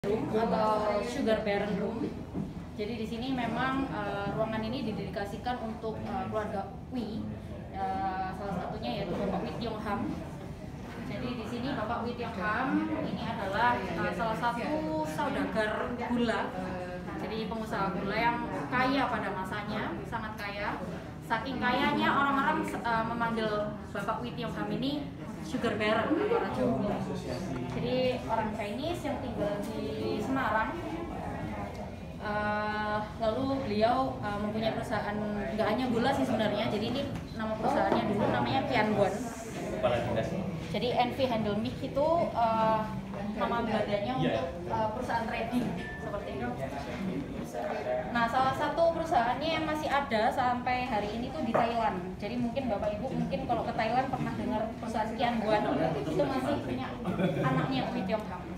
room atau sugar baron room. Jadi di sini memang ruangan ini didedikasikan untuk keluarga Wi. Salah satunya yaitu Bapak Wi Tiong Ham. Jadi di sini Bapak Wi Tiong Ham ini adalah salah satu saudagar gula. Jadi pengusaha gula yang kaya pada masanya, sangat kaya. Saking kayanya orang-orang memanggil Bapak Wi Tiong Ham ini sugar baron atau raja gula. Jadi orang Chinese yang tinggal di Semarang. Lalu beliau mempunyai perusahaan, nggak hanya gula sih sebenarnya. Jadi ini nama perusahaannya dulu namanya Tianguan. Jadi NV Handle Milk itu nama beladanya untuk perusahaan trading seperti itu. Nah, salah satu perusahaannya yang masih ada sampai hari ini tuh di Thailand. Jadi mungkin Bapak Ibu kalau ke Thailand pernah dengar perusahaan Tianguan itu masih punya anaknya Wi Tiong Ham.